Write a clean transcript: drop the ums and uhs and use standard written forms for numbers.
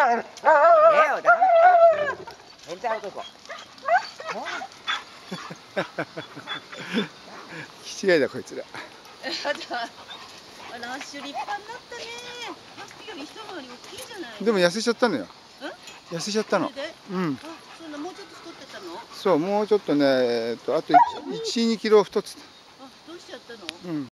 Leo, entra al coco. 気違いだこいつら。 あら、アッシュ立派になったね。さっきより一回り大きいじゃない。 でも痩せちゃったのよ。痩せちゃったの。うん。 あ、そんなもうちょっと太ってたの？ そう、もうちょっとね、あと1、2キロ太ってた。 あ、どうしちゃったの？ うん。